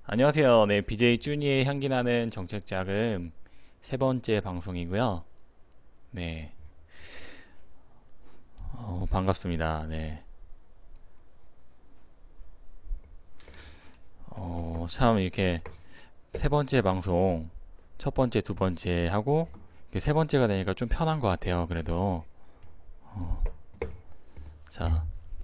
안녕하세요. 네, BJ 쭈니의 향기나는 정책자금 세 번째 방송이고요. 네, 반갑습니다. 네, 참 이렇게 세 번째 방송, 첫 번째, 두 번째 하고 이렇게 세 번째가 되니까 좀 편한 것 같아요. 그래도 자,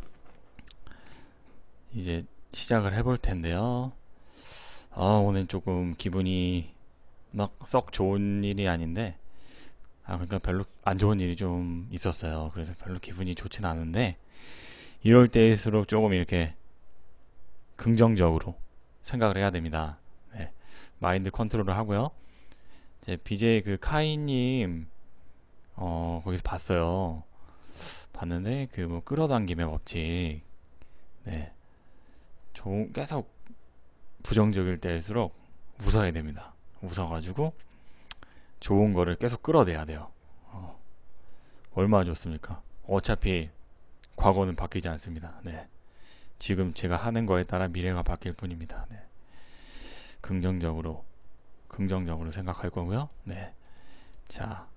이제 시작을 해볼 텐데요. 오늘 조금 기분이 막 썩 좋은 일이 아닌데, 그러니까 별로 안 좋은 일이 좀 있었어요. 그래서 별로 기분이 좋진 않은데, 이럴 때일수록 조금 이렇게 긍정적으로 생각을 해야 됩니다. 네, 마인드 컨트롤을 하고요. 이제 BJ 그 카이님 거기서 봤어요. 봤는데 그 뭐 끌어당김의 법칙. 네, 계속 부정적일 때일수록 웃어야 됩니다. 웃어가지고 좋은 거를 계속 끌어내야 돼요. 어, 얼마나 좋습니까? 어차피 과거는 바뀌지 않습니다. 네, 지금 제가 하는 거에 따라 미래가 바뀔 뿐입니다. 네, 긍정적으로 긍정적으로 생각할 거고요. 네, 자,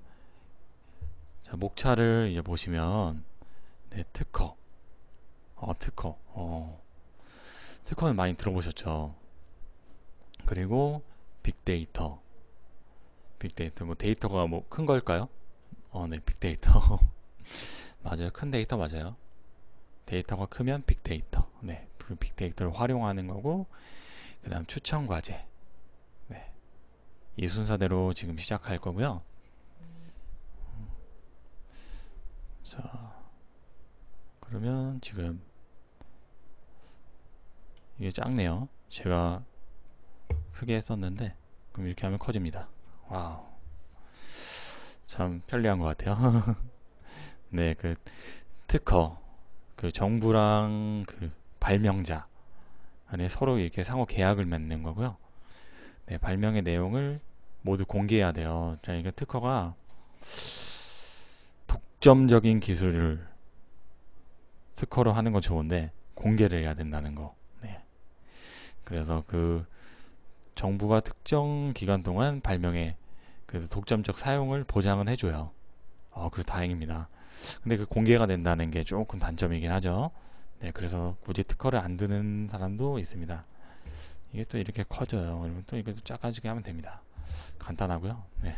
목차를 이제 보시면 네, 특허. 특허는 많이 들어보셨죠? 그리고 빅데이터. 빅데이터 뭐 데이터가 뭐 큰 걸까요? 네, 빅데이터. 맞아요. 큰 데이터 맞아요. 데이터가 크면 빅데이터. 네, 그 빅데이터를 활용하는 거고 그다음 추천 과제. 네, 이 순서대로 지금 시작할 거고요. 자, 그러면 지금 이게 작네요. 제가 크게 했었는데 그럼 이렇게 하면 커집니다. 와우. 참 편리한 것 같아요. 네, 그 특허, 그 정부랑 그 발명자 안에 서로 이렇게 상호 계약을 맺는 거고요. 네, 발명의 내용을 모두 공개해야 돼요. 자, 이게 특허가 독점적인 기술을 특허로 하는 건 좋은데 공개를 해야 된다는 거. 네, 그래서 그 정부가 특정 기간 동안 발명의 그래서 독점적 사용을 보장은 해줘요. 그래서 다행입니다. 근데 그 공개가 된다는 게 조금 단점이긴 하죠. 네, 그래서 굳이 특허를 안 드는 사람도 있습니다. 이게 또 이렇게 커져요. 그러면 또 이것도 작아지게 하면 됩니다. 간단하고요. 네.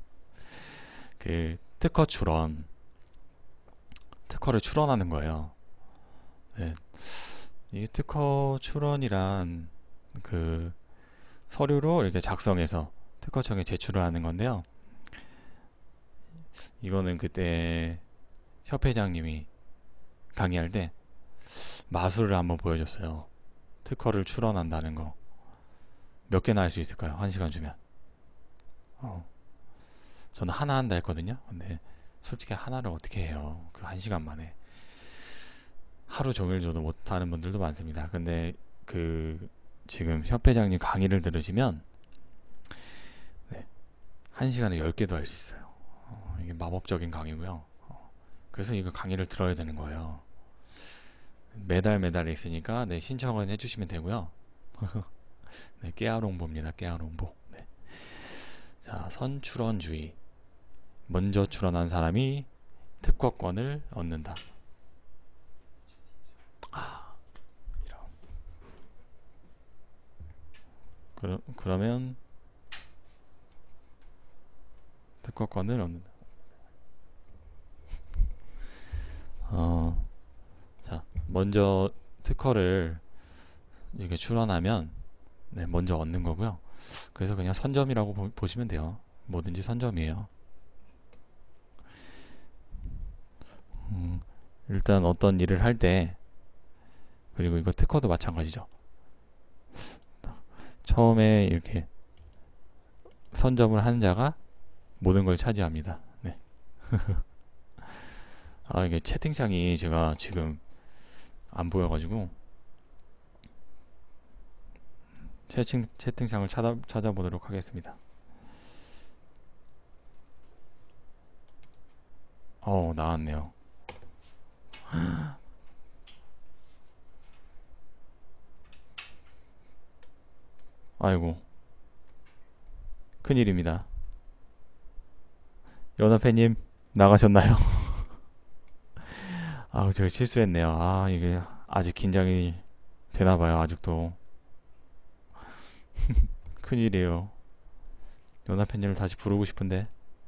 그 특허 출원, 특허를 출원하는 거예요. 네. 이 특허 출원이란 그 서류로 이렇게 작성해서 특허청에 제출을 하는 건데요. 이거는 그때 협회장님이 강의할 때 마술을 한번 보여줬어요. 특허를 출원한다는 거. 몇 개나 할 수 있을까요? 한 시간 주면. 어, 저는 하나 한다 했거든요. 근데 솔직히 하나를 어떻게 해요? 그 한 시간 만에. 하루 종일 줘도 못하는 분들도 많습니다. 근데 그 지금 협회장님 강의를 들으시면 네, 한 시간에 10개도 할 수 있어요. 이게 마법적인 강의고요. 그래서 이거 강의를 들어야 되는 거예요. 매달 매달 있으니까 네, 신청은 해주시면 되고요. 네, 깨알홍보입니다. 깨알홍보. 네. 자, 선출원주의. 먼저 출원한 사람이 특허권을 얻는다. 이런. 그러면 특허권을 얻는다. 어, 자, 먼저 특허를 이렇게 출원하면 네, 먼저 얻는 거고요. 그래서 그냥 선점이라고 보시면 돼요. 뭐든지 선점이에요. 음, 일단 어떤 일을 할 때, 그리고 이거 특허도 마찬가지죠. 처음에 이렇게 선점을 하는 자가 모든 걸 차지합니다. 네. 이게 채팅창이 제가 지금 안 보여가지고 채팅창을 찾아보도록 하겠습니다. 나왔네요. 아이고, 큰일입니다. 연합회님, 나가셨나요? 아, 제가 실수했네요. 아, 이게 아직 긴장이 되나봐요, 아직도. 큰일이에요. 연합회님을 다시 부르고 싶은데.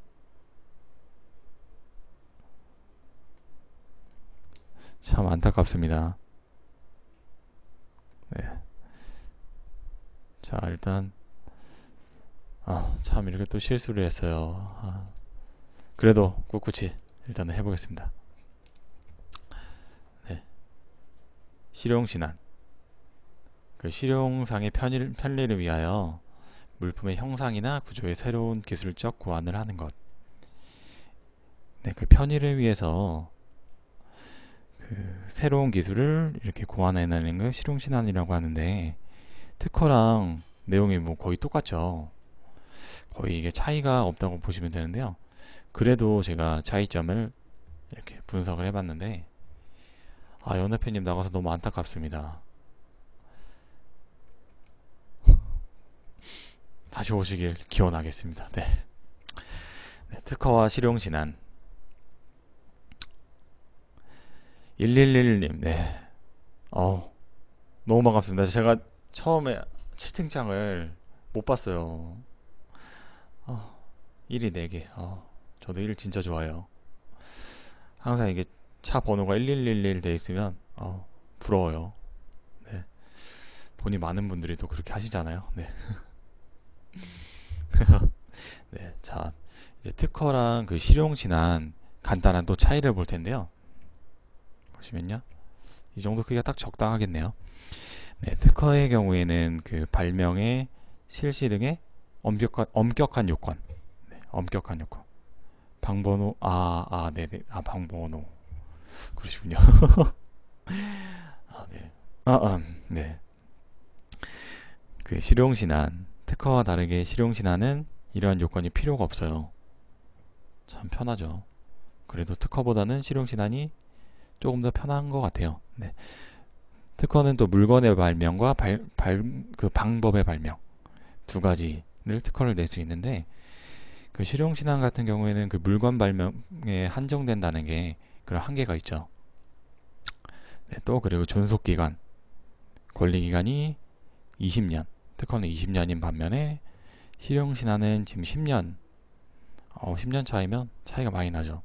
참 안타깝습니다. 네. 자, 일단, 참, 이렇게 또 실수를 했어요. 그래도 꿋꿋이 일단은 해보겠습니다. 네. 실용신안. 그 실용상의 편리를 위하여 물품의 형상이나 구조의 새로운 기술적 고안을 하는 것. 네, 그 편의를 위해서 그 새로운 기술을 이렇게 고안해내는 걸 실용신안이라고 하는데, 특허랑 내용이 뭐 거의 똑같죠. 거의 이게 차이가 없다고 보시면 되는데요. 그래도 제가 차이점을 이렇게 분석을 해봤는데, 연애팬님 나가서 너무 안타깝습니다. 다시 오시길 기원하겠습니다. 네. 네, 특허와 실용신안. 111님, 네. 너무 반갑습니다. 제가 처음에 채팅창을 못 봤어요. 일이 4개. 저도 일 진짜 좋아해요. 항상 이게 차 번호가 1111 돼 있으면, 부러워요. 네. 돈이 많은 분들이 또 그렇게 하시잖아요. 네. 네. 자, 이제 특허랑 그 실용신안 간단한 또 차이를 볼 텐데요. 보시면요. 이 정도 크기가 딱 적당하겠네요. 네, 특허의 경우에는 그 발명의 실시 등의 엄격한 요건. 네, 엄격한 요건. 방번호, 네네. 방번호. 그러시군요. 네. 네. 그 실용신안. 특허와 다르게 실용신안은 이러한 요건이 필요가 없어요. 참 편하죠. 그래도 특허보다는 실용신안이 조금 더 편한 것 같아요. 네. 특허는 또 물건의 발명과 그 방법의 발명 두 가지를 특허를 낼 수 있는데, 그 실용신안 같은 경우에는 그 물건 발명에 한정된다는 게 그런 한계가 있죠. 네, 또 그리고 존속기간, 권리기간이 20년, 특허는 20년인 반면에 실용신안은 지금 10년, 10년 차이면 차이가 많이 나죠.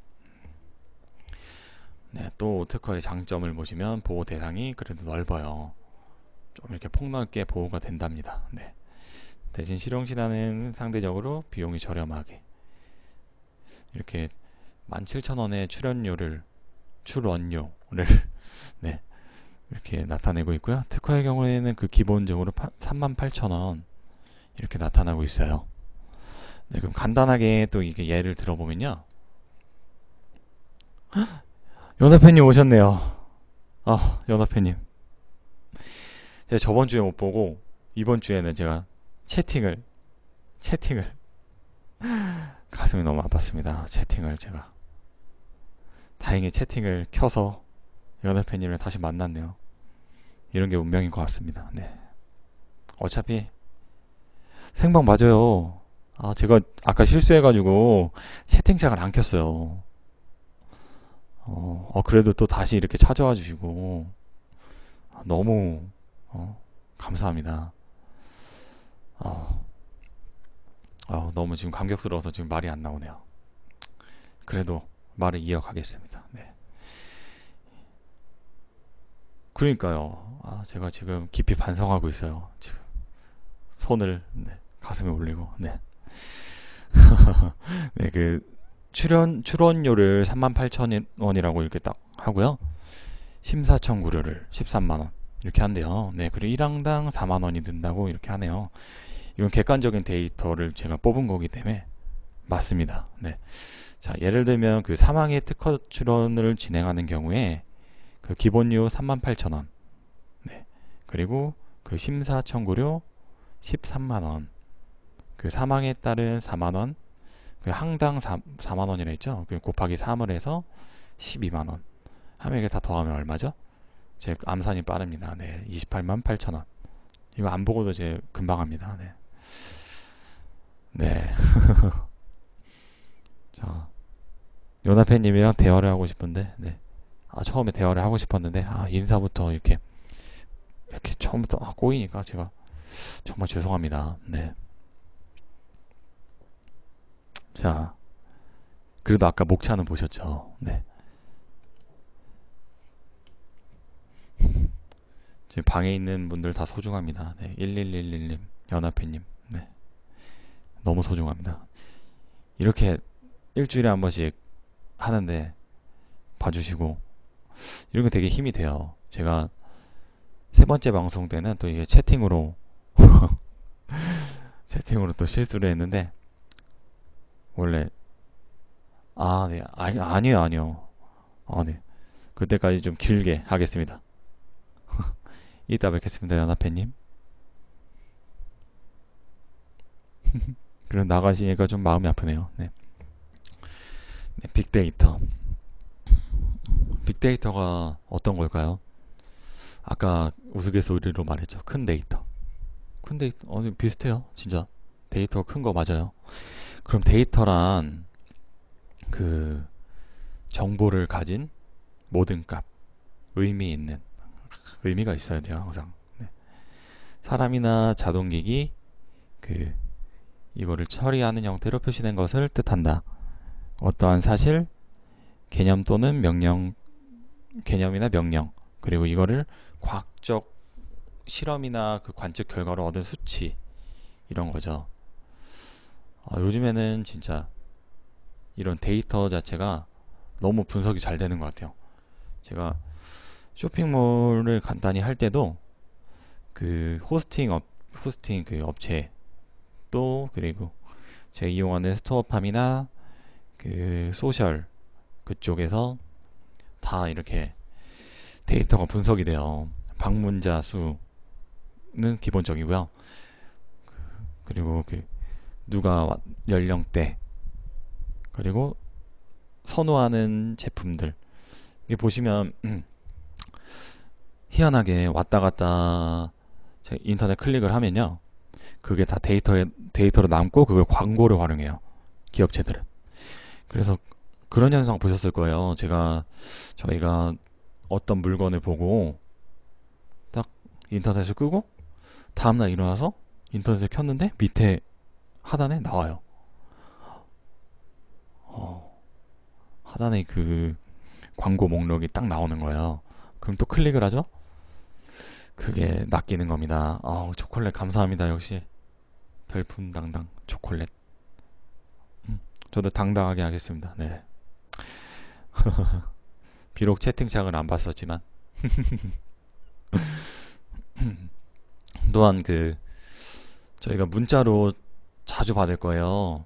네, 또 특허의 장점을 보시면 보호 대상이 그래도 넓어요. 좀 이렇게 폭넓게 보호가 된답니다. 네. 대신 실용신안은 상대적으로 비용이 저렴하게 이렇게 17,000원의 출원료를 네, 이렇게 나타내고 있고요. 특허의 경우에는 그 기본적으로 38,000원 이렇게 나타나고 있어요. 네, 그럼 간단하게 또 이게 예를 들어보면요. 연합회님 오셨네요. 연합회님. 제가 저번 주에 못 보고 이번 주에는 제가 채팅을 가슴이 너무 아팠습니다. 채팅을 제가 다행히 채팅을 켜서 연합회님을 다시 만났네요. 이런 게 운명인 것 같습니다. 네. 어차피 생방 맞아요. 제가 아까 실수해가지고 채팅창을 안 켰어요. 그래도 또 다시 이렇게 찾아와 주시고 너무 감사합니다. 너무 지금 감격스러워서 지금 말이 안 나오네요. 그래도 말을 이어가겠습니다. 네. 그러니까요. 제가 지금 깊이 반성하고 있어요. 지금 손을 가슴에 올리고 네. 네, 그 출원료를 38,000원이라고 이렇게 딱 하고요. 심사 청구료를 13만원 이렇게 한대요. 네, 그리고 1항당 4만원이 든다고 이렇게 하네요. 이건 객관적인 데이터를 제가 뽑은 거기 때문에 맞습니다. 네. 자, 예를 들면 그 사망의 특허 출원을 진행하는 경우에 그 기본료 38,000원. 네. 그리고 그 심사 청구료 13만원. 그 사망에 따른 4만원. 그 항당 4만원이라 했죠. 그 곱하기 3을 해서 12만원. 하면 이게 다 더하면 얼마죠? 제 암산이 빠릅니다. 네. 28만 8천원. 이거 안 보고도 제 금방 합니다. 네. 네. 자, 요나페님이랑 대화를 하고 싶은데, 네. 처음에 대화를 하고 싶었는데, 인사부터 이렇게 처음부터 꼬이니까 제가 정말 죄송합니다. 네. 자, 그래도 아까 목차는 보셨죠? 네. 지금 방에 있는 분들 다 소중합니다. 네. 1111님, 연합회님. 네. 너무 소중합니다. 이렇게 일주일에 한 번씩 하는데 봐주시고, 이런 게 되게 힘이 돼요. 제가 세 번째 방송 때는 또 이게 채팅으로 또 실수를 했는데, 원래, 네. 아니요, 아니요. 네. 그때까지 좀 길게 하겠습니다. 이따 뵙겠습니다, 연합회님. 그럼 나가시니까 좀 마음이 아프네요. 네. 네, 빅데이터. 빅데이터가 어떤 걸까요? 아까 우스갯소리로 말했죠. 큰 데이터. 큰 데이터, 비슷해요. 진짜. 데이터가 큰 거 맞아요. 그럼 데이터란 그 정보를 가진 모든 값, 의미가 있어야 돼요, 항상. 네. 사람이나 자동기기, 이거를 처리하는 형태로 표시된 것을 뜻한다. 어떠한 사실, 개념 또는 개념이나 명령, 그리고 이거를 과학적 실험이나 그 관측 결과로 얻은 수치, 이런 거죠. 요즘에는 진짜 이런 데이터 자체가 너무 분석이 잘 되는 것 같아요. 제가 쇼핑몰을 간단히 할 때도 그 호스팅 그 업체 또 그리고 제가 이용하는 스토어팜이나 그 소셜 그쪽에서 다 이렇게 데이터가 분석이 돼요. 방문자 수는 기본적이고요. 그리고 누가 연령대 그리고 선호하는 제품들 이게 보시면 희한하게 왔다 갔다 인터넷 클릭을 하면요. 그게 다 데이터로 남고 그걸 광고를 활용해요. 기업체들은. 그래서 그런 현상 보셨을 거예요. 저희가 어떤 물건을 보고 딱 인터넷을 끄고 다음날 일어나서 인터넷을 켰는데 밑에 하단에 나와요. 하단에 그 광고 목록이 딱 나오는 거예요. 그럼 또 클릭을 하죠? 그게 낚이는 겁니다. 초콜릿 감사합니다. 역시 별풍당당 초콜릿. 저도 당당하게 하겠습니다. 네. 비록 채팅창을 안 봤었지만 또한 저희가 문자로 자주 받을 거예요.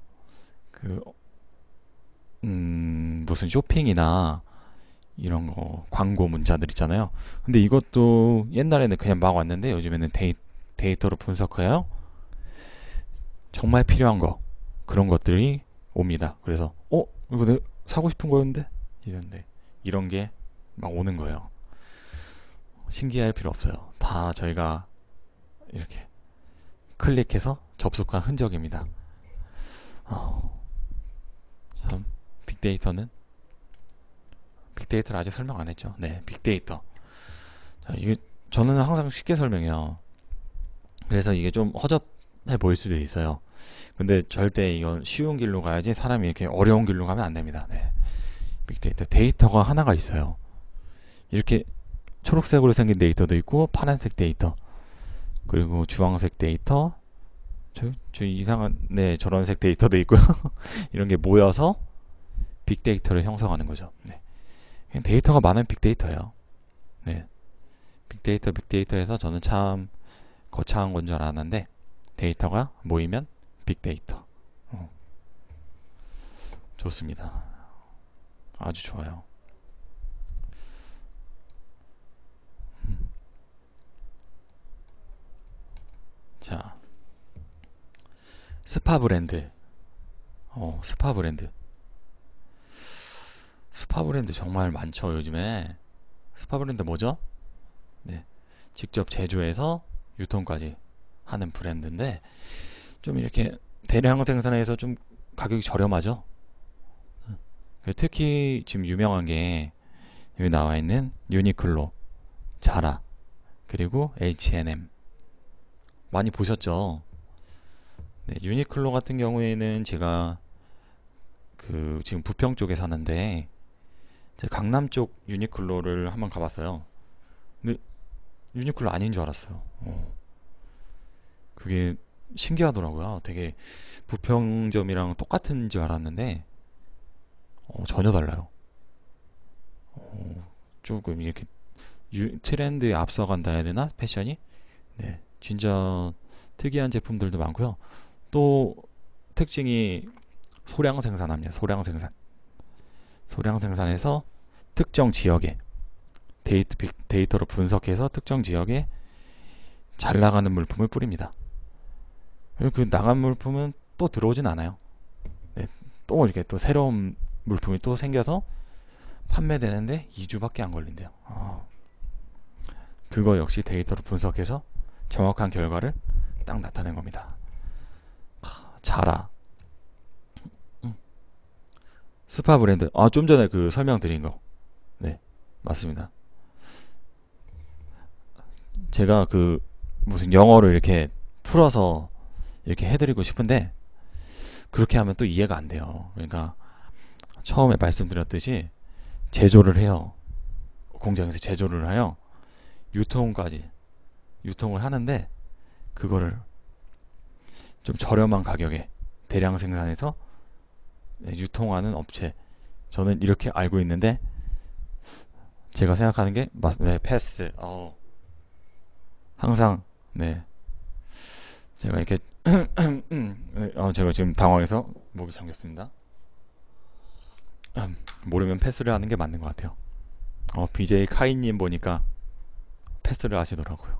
무슨 쇼핑이나 이런 거 광고 문자들 있잖아요. 근데 이것도 옛날에는 그냥 막 왔는데 요즘에는 데이터로 분석해요. 정말 필요한 거 그런 것들이 옵니다. 그래서 이거 내가 사고 싶은 거였는데 이런 게 막 오는 거예요. 신기할 필요 없어요. 다 저희가 이렇게 클릭해서 접속한 흔적입니다. 참 빅데이터를 아직 설명 안 했죠. 네, 빅데이터. 자, 이게 저는 항상 쉽게 설명해요. 그래서 이게 좀 허접해 보일 수도 있어요. 근데 절대 이건 쉬운 길로 가야지 사람이 이렇게 어려운 길로 가면 안 됩니다. 네. 빅데이터. 데이터가 하나가 있어요. 이렇게 초록색으로 생긴 데이터도 있고 파란색 데이터 그리고 주황색 데이터 저 이상한 저런색 데이터도 있고요. 이런 게 모여서 빅데이터를 형성하는 거죠. 네. 그냥 데이터가 많은 빅데이터예요. 네. 빅데이터에서 저는 참 거창한 건 줄 알았는데 데이터가 모이면 빅데이터. 좋습니다. 아주 좋아요. 자, 스파 브랜드. 스파 브랜드 정말 많죠, 요즘에. 스파 브랜드 뭐죠? 네. 직접 제조해서 유통까지 하는 브랜드인데 좀 이렇게 대량 생산해서 좀 가격이 저렴하죠. 특히 지금 유명한 게 여기 나와 있는 유니클로, 자라, 그리고 H&M 많이 보셨죠? 네, 유니클로 같은 경우에는 제가 그 지금 부평 쪽에 사는데 제가 강남 쪽 유니클로를 한번 가봤어요. 근데 유니클로 아닌 줄 알았어요. 그게 신기하더라고요. 되게 부평점이랑 똑같은 줄 알았는데 전혀 달라요. 조금 이렇게 트렌드에 앞서간다 해야 되나? 패션이? 네, 진짜 특이한 제품들도 많고요. 또 특징이 소량 생산합니다. 소량 생산. 소량 생산해서 특정 지역에 데이터로 분석해서 특정 지역에 잘 나가는 물품을 뿌립니다. 그 나간 물품은 또 들어오진 않아요. 네, 또 이렇게 또 새로운 물품이 또 생겨서 판매되는데 2주밖에 안 걸린대요. 그거 역시 데이터로 분석해서 정확한 결과를 딱 나타낸 겁니다. 자라, 스파 브랜드. 좀 전에 그 설명드린 거. 네, 맞습니다. 제가 그 무슨 영어를 이렇게 풀어서 이렇게 해드리고 싶은데 그렇게 하면 또 이해가 안 돼요. 그러니까 처음에 말씀드렸듯이 제조를 해요. 공장에서 제조를 하여 유통까지 유통을 하는데 그거를 좀 저렴한 가격에 대량 생산해서 유통하는 업체. 저는 이렇게 알고 있는데 제가 생각하는 게 네, 패스. 항상 네 제가 이렇게 제가 지금 당황해서 목이 잠겼습니다. 모르면 패스를 하는 게 맞는 것 같아요. BJ 카이님 보니까 패스를 하시더라고요.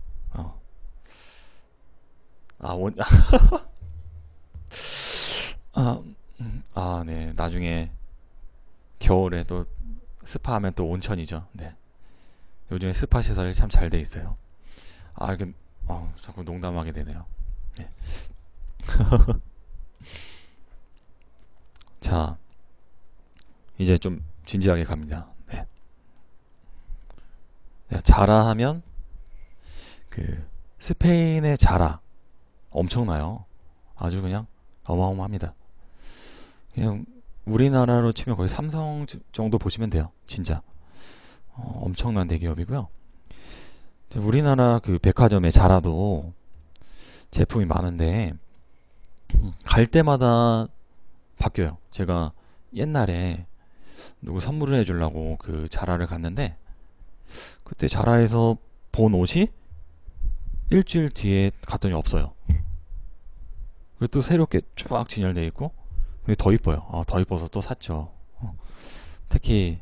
네. 나중에 겨울에 또 스파하면 또 온천이죠. 네. 요즘에 스파 시설이 참 잘 돼 있어요. 자꾸 농담하게 되네요. 네. 자, 이제 좀 진지하게 갑니다. 네. 자라 하면 그 스페인의 자라 엄청나요. 아주 그냥 어마어마합니다. 그냥 우리나라로 치면 거의 삼성 정도 보시면 돼요. 진짜 엄청난 대기업이고요. 우리나라 그 백화점에 자라도 제품이 많은데 갈 때마다 바뀌어요. 제가 옛날에 누구 선물을 해주려고 그 자라를 갔는데 그때 자라에서 본 옷이 일주일 뒤에 갔더니 없어요. 그리고 또 새롭게 쫙 진열되어 있고 그게 더 이뻐요. 더 이뻐서 또 샀죠. 특히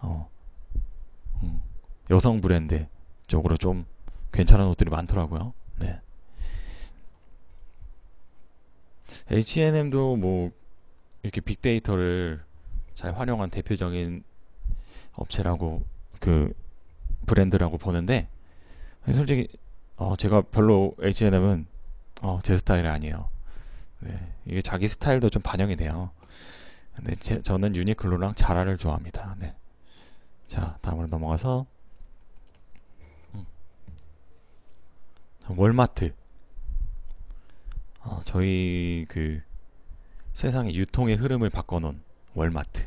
여성 브랜드 쪽으로 좀 괜찮은 옷들이 많더라고요. 네. H&M도 뭐 이렇게 빅데이터를 잘 활용한 대표적인 업체라고 그 브랜드라고 보는데 솔직히 제가 별로 H&M은 제 스타일이 아니에요. 네, 이게 자기 스타일도 좀 반영이 돼요. 근데 저는 유니클로랑 자라를 좋아합니다. 네. 자, 다음으로 넘어가서 월마트. 저희 그 세상의 유통의 흐름을 바꿔놓은 월마트.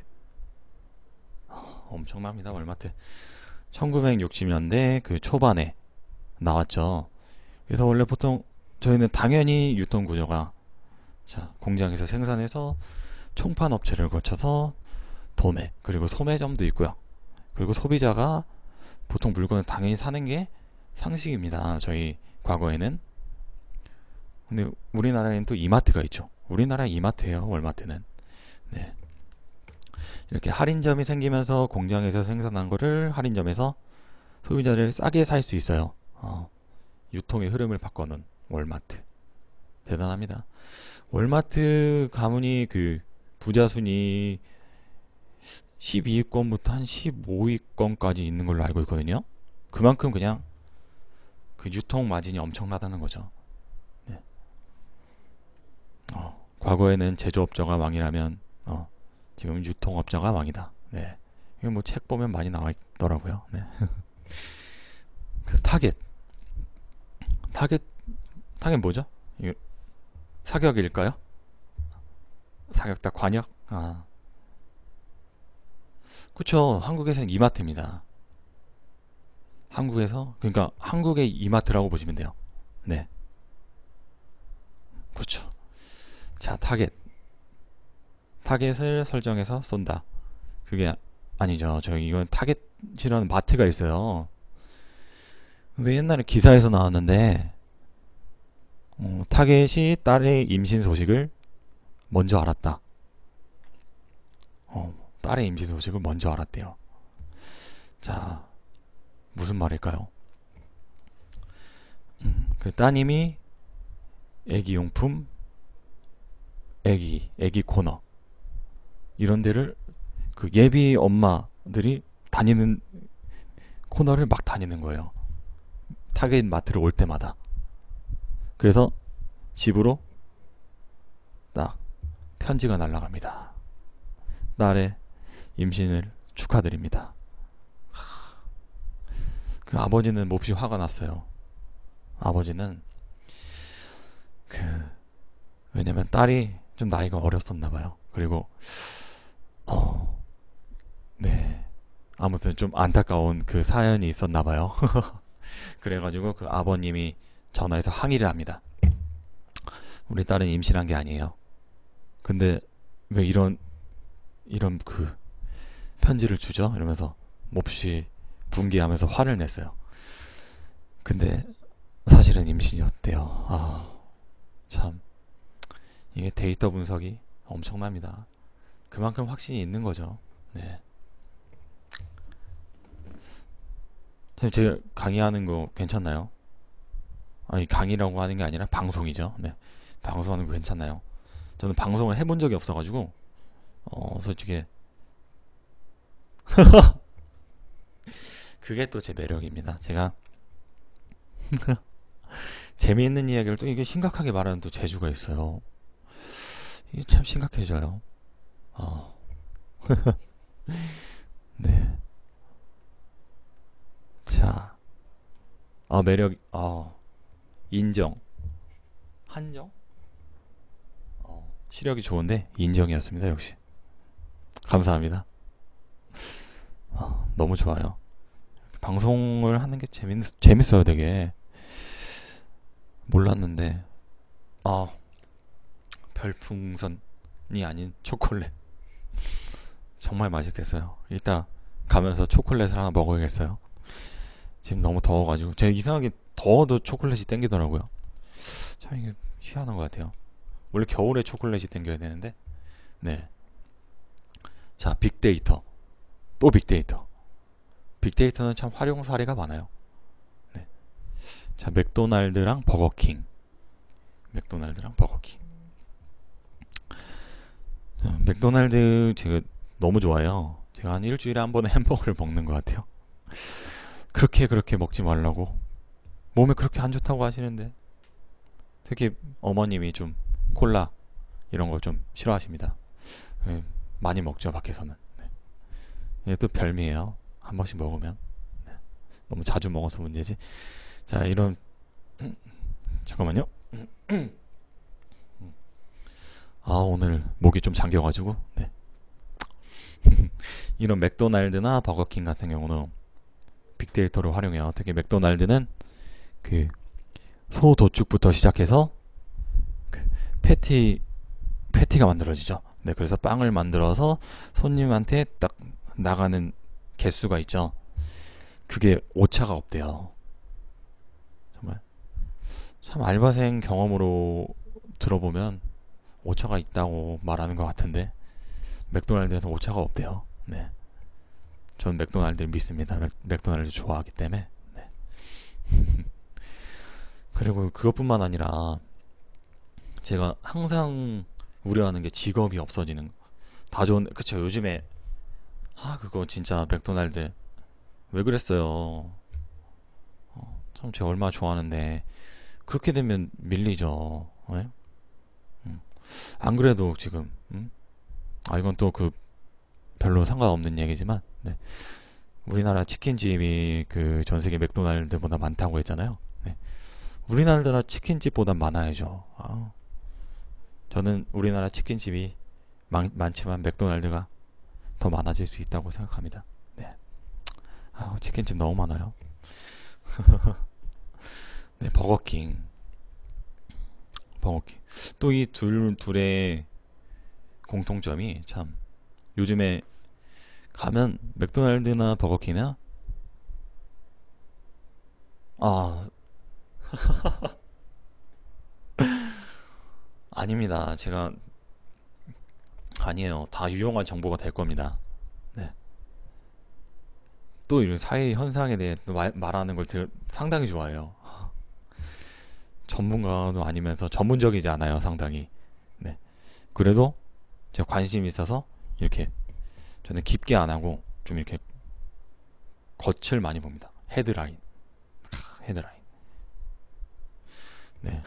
엄청납니다. 월마트. 1960년대 그 초반에 나왔죠. 그래서 원래 보통 저희는 당연히 유통 구조가 공장에서 생산해서 총판 업체를 거쳐서 도매 그리고 소매점도 있고요. 그리고 소비자가 보통 물건을 당연히 사는 게 상식입니다. 저희 과거에는. 근데 우리나라에는 또 이마트가 있죠. 우리나라 이마트예요. 월마트는. 네. 이렇게 할인점이 생기면서 공장에서 생산한 거를 할인점에서 소비자를 싸게 살 수 있어요. 유통의 흐름을 바꿔놓은 월마트. 대단합니다. 월마트 가문이 그 부자 순위 12위권부터 한 15위권까지 있는 걸로 알고 있거든요. 그만큼 그냥 그 유통 마진이 엄청나다는 거죠. 네. 과거에는 제조업자가 왕이라면 지금 유통업자가 왕이다. 네. 이거 뭐 책 보면 많이 나와 있더라고요. 네. 그래서 타겟 뭐죠? 이거 사격일까요? 사격다 관역? 그쵸. 한국에서는 이마트입니다. 그러니까 한국의 이마트라고 보시면 돼요. 네. 그렇죠. 자, 타겟을 설정해서 쏜다. 그게 아니죠. 이건 타겟이라는 마트가 있어요. 근데 옛날에 기사에서 나왔는데 타겟이 딸의 임신 소식을 먼저 알았다. 딸의 임신 소식을 먼저 알았대요. 자, 무슨 말일까요? 그 따님이 애기용품, 애기 코너 이런 데를 그 예비 엄마들이 다니는 코너를 막 다니는 거예요. 타겟 마트를 올 때마다. 그래서 집으로 딱 편지가 날아갑니다. 딸의 임신을 축하드립니다. 그 아버지는 몹시 화가 났어요. 아버지는 왜냐면 딸이 좀 나이가 어렸었나 봐요. 그리고 네, 아무튼 좀 안타까운 그 사연이 있었나 봐요. 그래가지고 그 아버님이 전화해서 항의를 합니다. 우리 딸은 임신한 게 아니에요. 근데 왜 이런 그 편지를 주죠? 이러면서 몹시 분개하면서 화를 냈어요. 근데 사실은 임신이었대요. 참 이게 데이터 분석이 엄청납니다. 그만큼 확신이 있는 거죠. 네. 선생님, 제가 강의하는 거 괜찮나요? 아니, 강의라고 하는 게 아니라 방송이죠. 네. 방송하는 거 괜찮나요? 저는 방송을 해본 적이 없어가지고 솔직히 그게 또 제 매력입니다. 제가 재미있는 이야기를 또 이게 심각하게 말하는 또 재주가 있어요. 이게 참 심각해져요. 네. 자, 매력, 인정, 한정? 시력이 좋은데 인정이었습니다. 역시 감사합니다. 너무 좋아요. 방송을 하는 게 재밌어요. 되게 몰랐는데 별풍선이 아닌 초콜릿 정말 맛있겠어요. 이따 가면서 초콜릿을 하나 먹어야겠어요. 지금 너무 더워가지고 제가 이상하게 더워도 초콜릿이 땡기더라고요. 참 이게 희한한 것 같아요. 원래 겨울에 초콜릿이 땡겨야 되는데. 네. 자, 빅데이터. 또 빅데이터. 빅데이터는 참 활용 사례가 많아요. 네. 자, 맥도날드랑 버거킹. 맥도날드 제가 너무 좋아해요. 제가 한 일주일에 한 번은 햄버거를 먹는 것 같아요. 그렇게 먹지 말라고. 몸에 그렇게 안 좋다고 하시는데. 특히 어머님이 좀 콜라 이런 거 좀 싫어하십니다. 네, 많이 먹죠, 밖에서는. 네. 이게 또 별미예요. 한 번씩 먹으면. 네. 너무 자주 먹어서 문제지. 자, 이런 잠깐만요. 오늘 목이 좀 잠겨가지고. 네. 이런 맥도날드나 버거킹 같은 경우는 빅데이터를 활용해요. 특히 맥도날드는 그 소도축부터 시작해서 그 패티가 만들어지죠. 네, 그래서 빵을 만들어서 손님한테 딱 나가는 개수가 있죠. 그게 오차가 없대요. 정말 참 알바생 경험으로 들어보면 오차가 있다고 말하는 것 같은데 맥도날드에서 오차가 없대요. 네, 전 맥도날드를 믿습니다. 맥도날드 좋아하기 때문에. 네. 그리고 그것뿐만 아니라 제가 항상 우려하는 게 직업이 없어지는 거. 다 좋은데 그쵸, 요즘에 그거 진짜 맥도날드 왜 그랬어요. 참 제가 얼마나 좋아하는데 그렇게 되면 밀리죠. 예? 음. 안 그래도 지금 이건 또 그 별로 상관없는 얘기지만 네. 우리나라 치킨집이 그 전 세계 맥도날드보다 많다고 했잖아요. 네. 우리나라 치킨집보다 많아야죠. 저는 우리나라 치킨집이 많지만 맥도날드가 더 많아질 수 있다고 생각합니다. 네. 치킨집 너무 많아요. 네, 버거킹. 또 이 둘의 공통점이 참 요즘에 가면 맥도날드나 버거킹이나 아 아닙니다. 제가 아니에요. 다 유용한 정보가 될 겁니다. 네. 또 이런 사회 현상에 대해 또 말하는 걸 상당히 좋아해요. 전문가도 아니면서 전문적이지 않아요, 상당히. 네. 그래도 제가 관심이 있어서 이렇게 저는 깊게 안 하고 좀 이렇게 겉을 많이 봅니다. 헤드라인. 헤드라인. 네.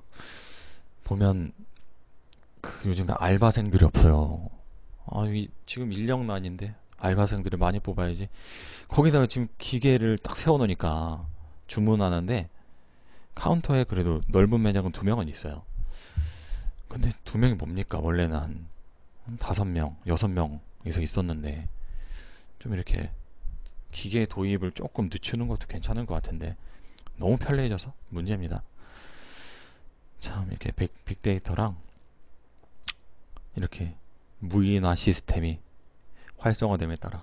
보면 요즘에 알바생들이 없어요. 지금 인력난인데 알바생들을 많이 뽑아야지. 거기다가 지금 기계를 딱 세워놓으니까 주문하는데 카운터에 그래도 넓은 매장은 2명은 있어요. 근데 2명이 뭡니까? 원래는 한 5명, 6명에서 있었는데 좀 이렇게 기계 도입을 조금 늦추는 것도 괜찮은 것 같은데 너무 편리해져서 문제입니다. 참 이렇게 빅데이터랑 이렇게 무인화 시스템이 활성화됨에 따라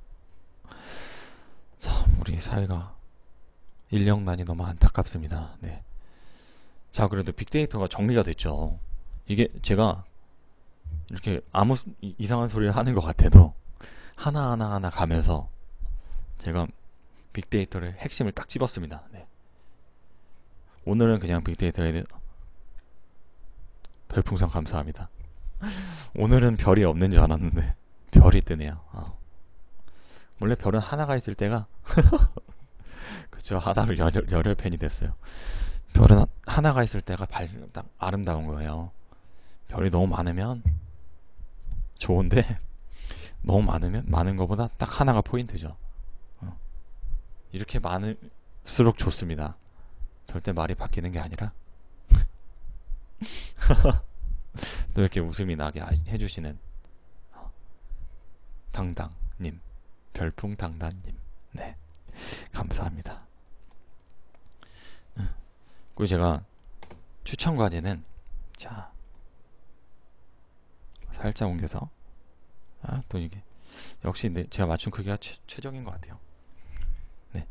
참 우리 사회가 인력난이 너무 안타깝습니다. 네. 자, 그래도 빅데이터가 정리가 됐죠. 이게 제가 이렇게 아무 이상한 소리를 하는 것 같아도 하나하나 가면서 제가 빅데이터를 핵심을 딱 집었습니다. 네. 오늘은 그냥 빅데이터에 대해 별풍선 감사합니다. 오늘은 별이 없는 줄 알았는데 별이 뜨네요. 원래 별은 하나가 있을 때가 그쵸, 하나로 열혈 팬이 됐어요. 별은 하나가 있을 때가 딱 아름다운 거예요. 별이 너무 많으면 좋은데 너무 많은 것보다 딱 하나가 포인트죠. 이렇게 많을수록 좋습니다. 절대 말이 바뀌는 게 아니라 또 이렇게 웃음이 나게 해주시는 당당님, 별풍당당님, 네, 감사합니다. 그리고 제가 추천 과제는 자 살짝 옮겨서 또 이게 역시 제가 맞춘 크기가 최적인 것 같아요. 네,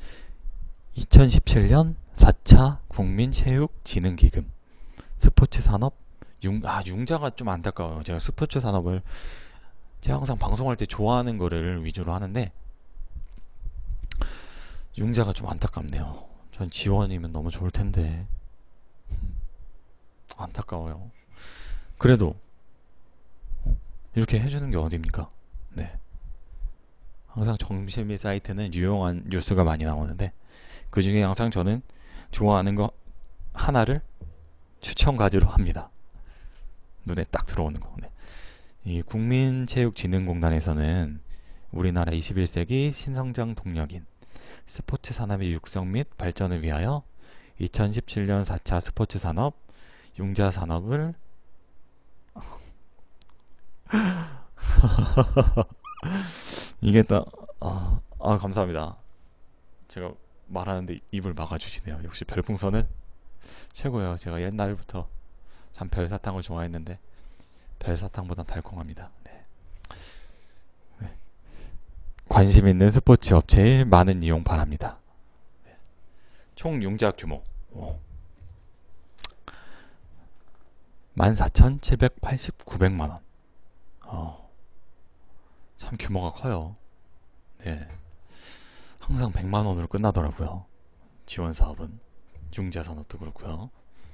2017년 4차 국민체육진흥기금 스포츠산업 융자가 좀 안타까워요. 제가 스포츠 산업을 제가 항상 방송할 때 좋아하는 거를 위주로 하는데 융자가 좀 안타깝네요. 전 지원이면 너무 좋을 텐데 안타까워요. 그래도 이렇게 해주는 게 어딥니까? 네. 항상 정심이 사이트는 유용한 뉴스가 많이 나오는데 그 중에 항상 저는 좋아하는 거 하나를 추천 과제로 합니다. 눈에 딱 들어오는 거. 네. 이 국민체육진흥공단에서는 우리나라 21세기 신성장 동력인 스포츠 산업의 육성 및 발전을 위하여 2017년 4차 스포츠 산업 융자 산업을 이게 딱 감사합니다. 제가 말하는데 입을 막아주시네요. 역시 별풍선은 최고예요. 제가 옛날부터 참 별사탕을 좋아했는데 별사탕보단 달콤합니다. 네. 네. 관심 있는 스포츠 업체에 많은 이용 바랍니다. 네. 총 융자 규모 14,789백만원. 참 규모가 커요. 네. 항상 100만원으로 끝나더라고요. 지원 사업은. 융자 산업도 그렇고요.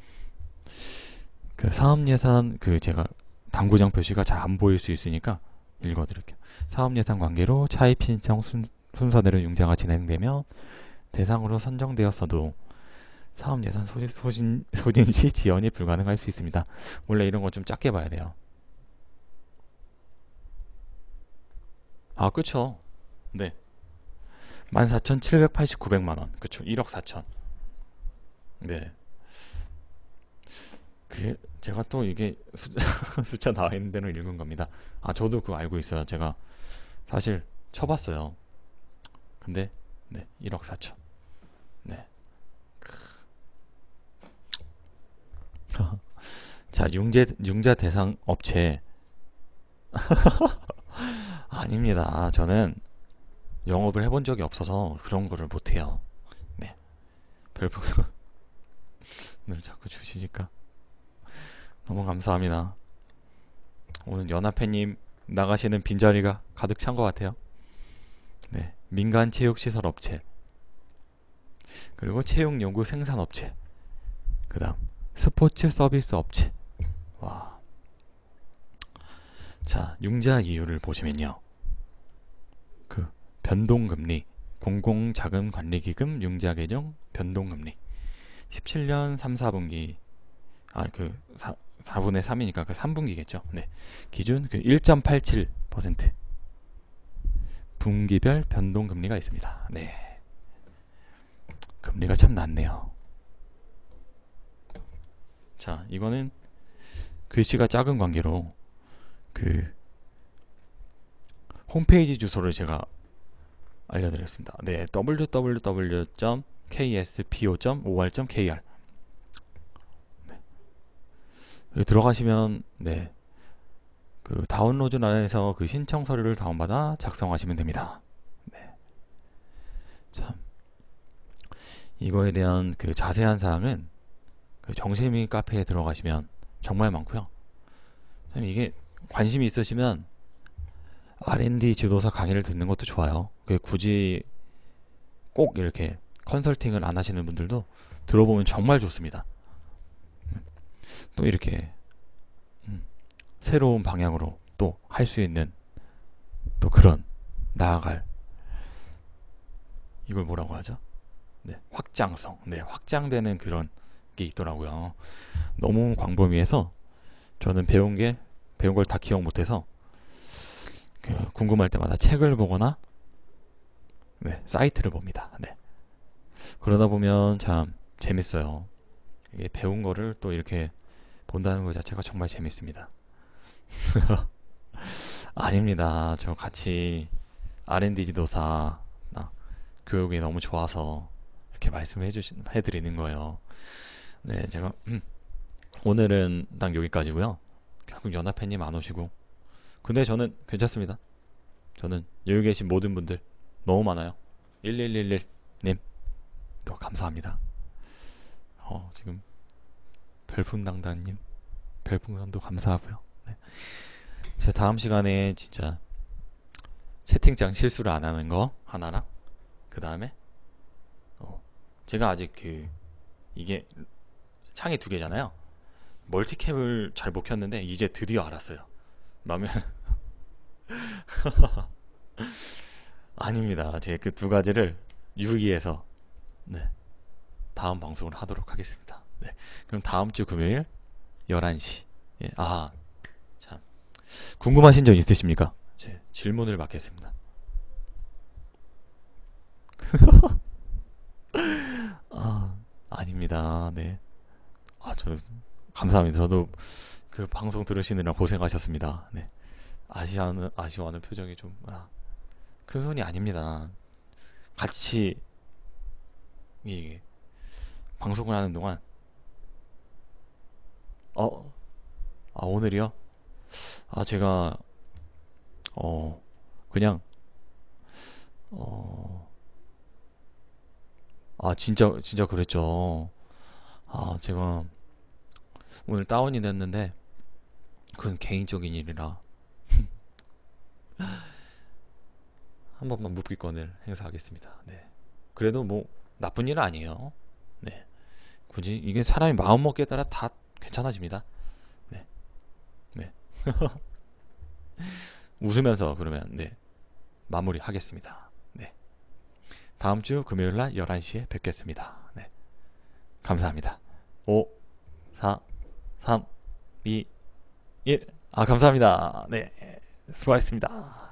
그 사업 예산 제가 당구장 표시가 잘 안 보일 수 있으니까 읽어드릴게요. 사업 예산 관계로 차입 신청 순서대로 융자가 진행되며 대상으로 선정되었어도 사업 예산 소진 시 지원이 불가능할 수 있습니다. 원래 이런 거 좀 작게 봐야 돼요. 아, 그쵸. 네. 14,789백만 원. 그쵸. 1억 4천. 네. 그게 제가 또 이게 숫자 나와 있는 데는 읽은 겁니다. 아, 저도 그거 알고 있어요. 제가 사실 쳐봤어요. 근데 네, 1억 4천. 네. 자, 융자 대상 업체. 아닙니다. 저는 영업을 해본 적이 없어서 그런 거를 못해요. 네. 별풍선을 자꾸 주시니까 너무 감사합니다. 오늘 연합회님 나가시는 빈자리가 가득 찬 것 같아요. 네. 민간 체육시설 업체, 그리고 체육연구 생산 업체, 그 다음 스포츠 서비스 업체. 와. 자, 융자 이유를 보시면요. 그 변동금리, 공공자금관리기금 융자 계정 변동금리 17년 3, 4분기, 아, 그 4분의 3이니까 그 3분기겠죠. 네. 기준 그 1.87% 분기별 변동금리가 있습니다. 네. 금리가 참 낮네요. 자, 이거는 글씨가 작은 관계로 그 홈페이지 주소를 제가 알려드렸습니다. 네, www.kspo.or.kr. 네. 여기 들어가시면 네, 그 다운로드란에서 그 신청 서류를 다운받아 작성하시면 됩니다. 네. 참, 이거에 대한 그 자세한 사항은 그 정심이 카페에 들어가시면 정말 많고요. 참, 이게 관심이 있으시면 R&D 지도사 강의를 듣는 것도 좋아요. 굳이 꼭 이렇게 컨설팅을 안 하시는 분들도 들어보면 정말 좋습니다. 또 이렇게 새로운 방향으로 또 할 수 있는 또 그런 나아갈, 이걸 뭐라고 하죠? 네, 확장성. 네, 확장되는 그런 게 있더라고요. 너무 광범위해서 저는 배운 걸 다 기억 못해서 그 궁금할 때마다 책을 보거나 네, 사이트를 봅니다. 네. 그러다 보면 참 재밌어요. 이게 배운 거를 또 이렇게 본다는 것 자체가 정말 재밌습니다. 아닙니다. 저 같이 R&D 지도사 교육이 너무 좋아서 이렇게 말씀을 해드리는 거예요. 네, 제가 오늘은 딱 여기까지고요. 결국 연합회님 안 오시고, 근데 저는 괜찮습니다. 저는 여기 계신 모든 분들 너무 많아요. 1111님 또 감사합니다. 지금 별풍당당님 별풍선도 감사하고요. 네. 제 다음 시간에 진짜 채팅창 실수를 안 하는 거 하나랑, 그 다음에 제가 아직 이게 창이 두 개잖아요. 멀티캡을 잘 못 켰는데 이제 드디어 알았어요. 마음에 아닙니다. 제 그 두 가지를 유의해서 네, 다음 방송을 하도록 하겠습니다. 네, 그럼 다음 주 금요일 11시. 예, 아, 참. 궁금하신 점 있으십니까? 제 질문을 받겠습니다. 아, 아닙니다. 네. 아, 감사합니다. 저도 그 방송 들으시느라 고생하셨습니다. 네. 아쉬워하는 표정이 좀, 큰 손이 아닙니다. 같이, 이, 방송을 하는 동안, 오늘이요? 제가, 그냥, 어, 진짜 그랬죠. 제가 오늘 다운이 됐는데, 그건 개인적인 일이라, 한 번만 묵비권을 행사하겠습니다. 네. 그래도 뭐, 나쁜 일은 아니에요. 네. 굳이, 이게 사람이 마음먹기에 따라 다 괜찮아집니다. 네. 네. 웃으면서 그러면, 네. 마무리 하겠습니다. 네. 다음 주 금요일 날 11시에 뵙겠습니다. 네. 감사합니다. 5, 4, 3, 2, 1. 감사합니다. 네. 수고하셨습니다.